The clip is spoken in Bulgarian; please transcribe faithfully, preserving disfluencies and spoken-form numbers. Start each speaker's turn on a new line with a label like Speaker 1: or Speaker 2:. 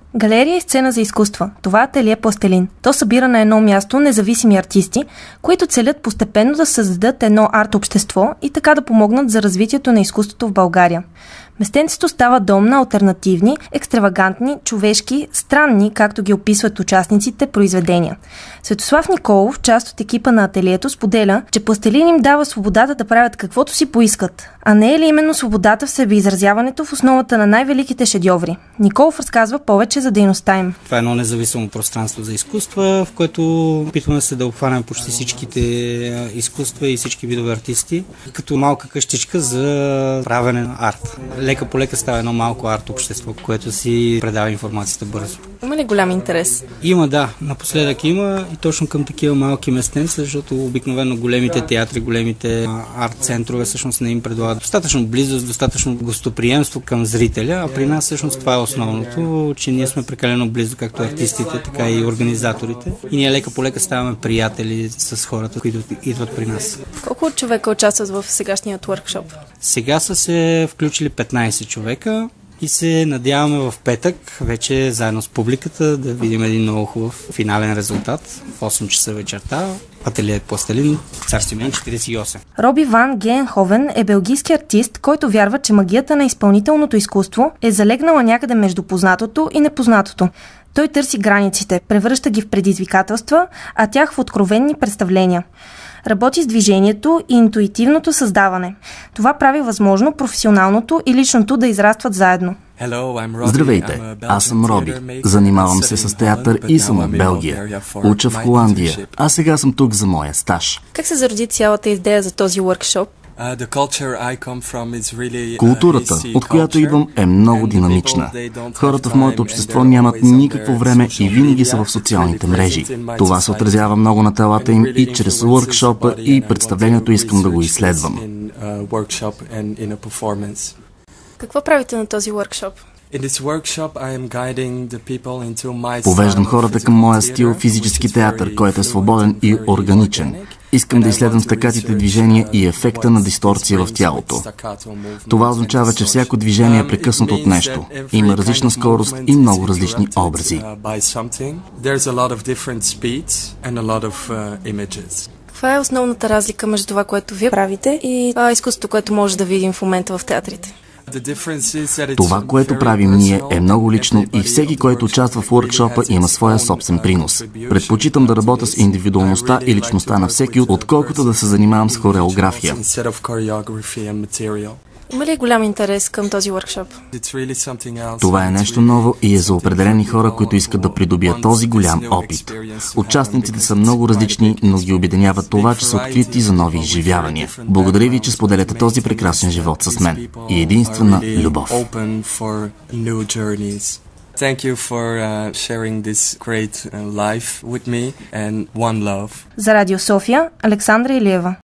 Speaker 1: Галерия и сцена за изкуства. Това е ателие Пластелин. То събира на едно място независими артисти, които целят постепенно да създадат едно арт-общество и така да помогнат за развитието на изкуството в България. Местенцето става дом на алтернативни, екстравагантни, човешки, странни, както ги описват участниците, произведения. Светослав Николов, част от екипа на ателието, споделя, че Пластелин им дава свободата да правят каквото си поискат. А не е ли именно свободата в себеизразяването в основата на най-великите шедьоври? Николов разказва повече за дейността им.
Speaker 2: Това е едно независимо пространство за изкуства, в което опитваме се да обхванем почти всичките изкуства и всички видове артисти, като малка къщичка за правене на арт. Лека по лека става едно малко арт-общество, което си предава информацията бързо.
Speaker 1: Има ли голям интерес?
Speaker 2: Има, да. Напоследък има и точно към такива малки местенца, защото обикновено големите театри, големите арт-центрове всъщност не им предлагат достатъчно близост, достатъчно гостоприемство към зрителя, а при нас всъщност това е основното, че ние сме прекалено близо, както артистите, така и организаторите. И ние лека по лека ставаме приятели с хората, които идват при нас.
Speaker 1: Колко човека участват в сегашният workshop?
Speaker 2: Сега са се включили петнайсет човека и се надяваме в петък, вече заедно с публиката, да видим един много хубав финален резултат в осем часа вечерта. Ателие Пластелин, Цар Симеон четирийсет и осем.
Speaker 1: Роби Ван Гейнховен е белгийски артист, който вярва, че магията на изпълнителното изкуство е залегнала някъде между познатото и непознатото. Той търси границите, превръща ги в предизвикателства, а тях в откровенни представления. Работи с движението и интуитивното създаване. Това прави възможно професионалното и личното да израстват заедно.
Speaker 3: Здравейте, аз съм Роби. Занимавам се с театър и съм от Белгия. Уча в Холандия, а сега съм тук за моя стаж.
Speaker 1: Как се зароди цялата идея за този workshop?
Speaker 3: Културата, от която идвам, е много динамична. Хората в моето общество нямат никакво време и винаги са в социалните мрежи. Това се отразява много на телата им и чрез workshop-а и представлението искам да го изследвам.
Speaker 1: Какво правите на този workshop?
Speaker 3: Повеждам хората към моя стил физически театър, който е свободен и органичен. Искам да изследвам стакатите движения и ефекта на дисторция в тялото. Това означава, че всяко движение е прекъснато от нещо. Има различна скорост и много различни образи.
Speaker 1: Каква е основната разлика между това, което вие правите и а, изкуството, което може да видим в момента в театрите?
Speaker 3: Това, което правим ние, е много лично и всеки, който участва в workshop-а, има своя собствен принос. Предпочитам да работя с индивидуалността и личността на всеки, отколкото да се занимавам с хореография.
Speaker 1: Има ли голям интерес към този workshop?
Speaker 3: Това е нещо ново и е за определени хора, които искат да придобият този голям опит. Участниците са много различни, но ги обединява това, че са открити за нови изживявания. Благодаря ви, че споделяте този прекрасен живот с мен. И единствена любов.
Speaker 4: Thank you for uh, sharing this great uh, life with me and one love.
Speaker 1: За Радио София, Александра Илиева.